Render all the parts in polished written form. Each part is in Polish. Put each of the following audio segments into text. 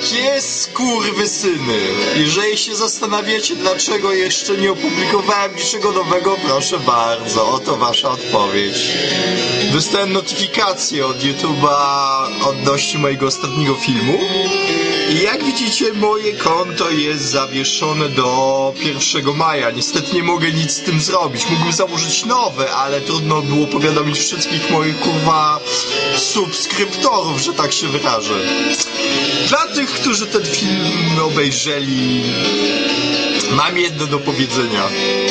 Jakie skurwysyny! Jeżeli się zastanawiacie, dlaczego jeszcze nie opublikowałem niczego nowego, proszę bardzo, oto wasza odpowiedź. Dostałem notyfikację od YouTube'a odnośnie mojego ostatniego filmu i jak widzicie, moje konto jest zawieszone do 1 maja. Niestety nie mogę nic z tym zrobić. Mógłbym założyć nowe, ale trudno było powiadomić wszystkich moich subskryptorów, że tak się wyrażę. Dla tych, którzy ten film obejrzeli, mam jedno do powiedzenia.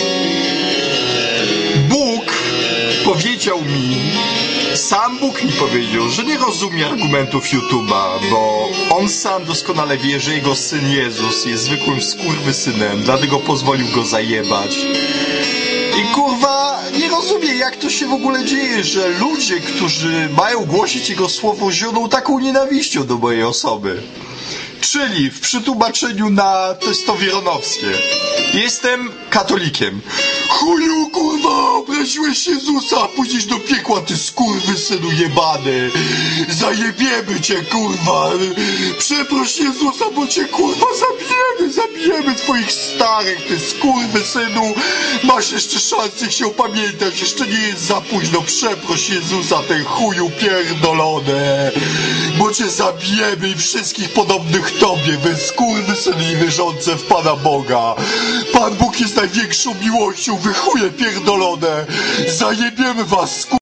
Bóg powiedział mi, sam Bóg mi powiedział, że nie rozumie argumentów YouTube'a, bo on sam doskonale wie, że jego syn Jezus jest zwykłym skurwysynem, dlatego pozwolił go zajebać. I kurwa, nie rozumiem, jak to się w ogóle dzieje, że ludzie, którzy mają głosić jego słowo, zioną taką nienawiścią do mojej osoby. Czyli w przetłumaczeniu na testowironowskie. Jestem katolikiem. Chuju, kurwa, obraziłeś Jezusa, pójdziesz do piekła, ty skurwysynu jebany. Zajebiemy cię, kurwa. Przeproś Jezusa, bo cię, kurwa, zabijemy twoich starych, ty skurwysynu. Masz jeszcze szansę się opamiętać, jeszcze nie jest za późno. Przeproś Jezusa, ten chuju pierdolone. Bo cię zabijemy i wszystkich podobnych tobie, wy skurwysyny i wierzące w Pana Boga. Pan Bóg jest największą miłością, wy chuje pierdolone. Zajebiemy was,